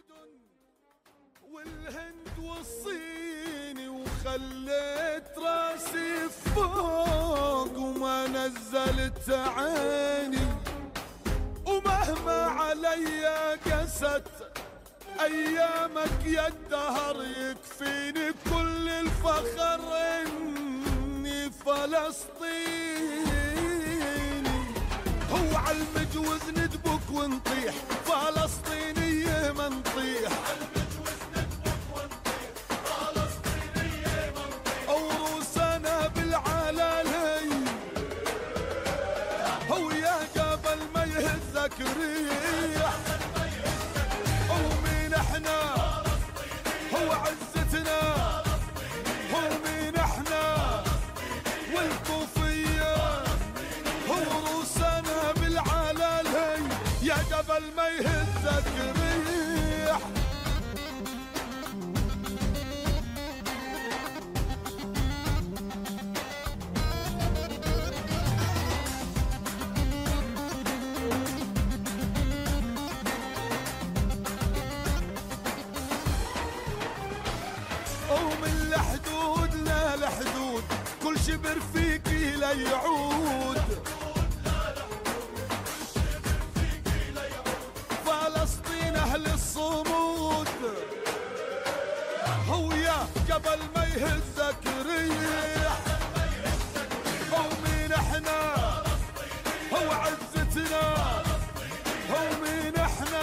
والهند والصيني وخليت راسي فوق وما نزلت عيني، ومهما علي قست ايامك يا الدهر يكفيني كل الفخر اني فلسطيني. هو عالمجوز ندبك ونطيح فلسطينية ما نطيح، وروسنا بالعلالي هو يا قبل ما يهزك ريح. ومين احنا هو عزتنا، هو مين احنا والكوفية هو روسنا بالعلالي يا قبل ما يهزك ريح. ومن الحدود لا الحدود كل شبر فيكي لا يعود، فلسطين اهل الصمود هو يا قبل ما يهزك ريح. ومين احنا هو عزتنا، هو مين احنا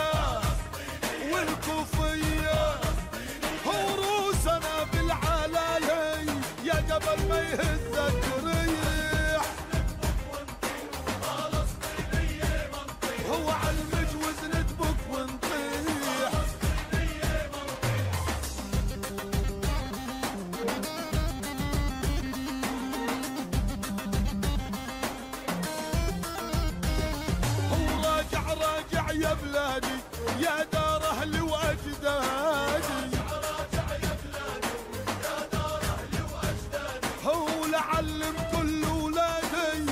والكوفية هو روسنا بالعلالي يا قبل ما يهزك ريح. هو عالمجوز ندبك ونطيح. هو راجع راجع يا بلادي يا دار اهلي واجدادي، هو لعلم كل ولادي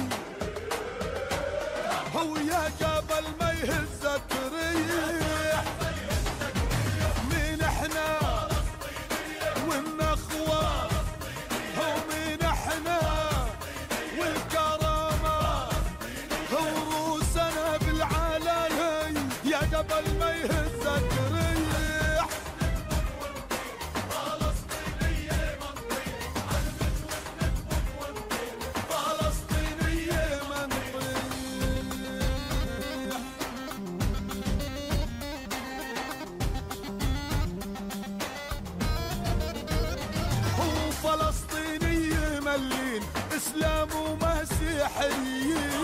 هو يا قبل ما يهزك ريح. مين احنا والنخوة هو مين احنا والكرامة هو روسنا بالعلالي يا قبل ما يهزك ريح. فلسطينية ملين اسلام ومسيحيين،